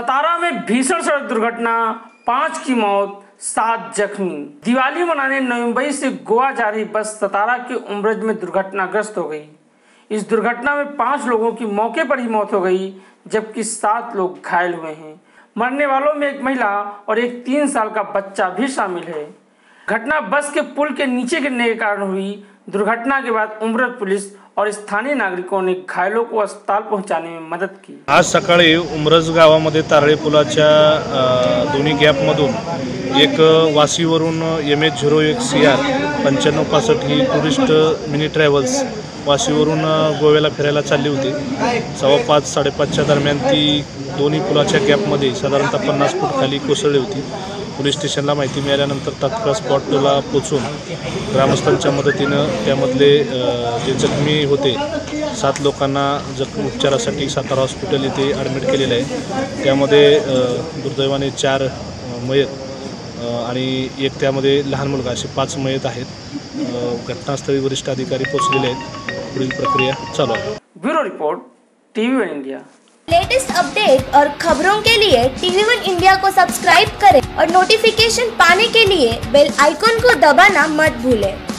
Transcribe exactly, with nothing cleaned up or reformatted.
सतारा में भीषण सड़क दुर्घटना, पांच की मौत, सात जख्मी। दिवाली मनाने नवी मुंबई से गोवा जा रही बस सतारा के उमरज में दुर्घटनाग्रस्त हो गई। इस दुर्घटना में पांच लोगों की मौके पर ही मौत हो गई, जबकि सात लोग घायल हुए हैं। मरने वालों में एक महिला और एक तीन साल का बच्चा भी शामिल है। घटना बस के पुल के नीचे गिरने के कारण हुई। दुर्घटना के बाद उमरज पुलिस और स्थानीय नागरिकों ने घायलों को अस्पताल पहुंचाने में मदद की। आज सकाळी उमरज गावामध्ये तारळे पुलाच्या दोन्ही गॅपमधून एक वाशीवरून एम एच झिरो एक सी आर पंच्याण्णव पासष्ट ही टुरिस्ट मिनी ट्रॅव्हल्स वाशीवरून गोव्याला फिरायला चालली होती। सव्वा पाच साडेपाचच्या दरम्यान ती दोन्ही पुलाच्या गॅपमध्ये साधारणतः पन्नास फूट खाली कोसळली होती। पोलीस स्टेशनला माहिती मिळाल्यानंतर तात्काळ स्पॉटला पोहोचून ग्रामस्थांच्या मदतीनं त्यामधले जे जखमी होते सात लोकांना जखमी उपचारासाठी सातारा हॉस्पिटल येथे ॲडमिट केलेलं आहे। त्यामध्ये दुर्दैवाने चार मयत आणि एक त्यामध्ये लहान मुलगा असे पाच मयत आहेत। घटनास्थळी वरिष्ठ अधिकारी पोहोचलेले आहेत। पुढील प्रक्रिया चालू आहे। Bureau report, TV one India. Latest update और खबरों के लिए टीवी वन इंडिया को सब्सक्राइब करें और नोटिफिकेशन पाने के लिए बेल आइकॉन को दबाना मत भूलें।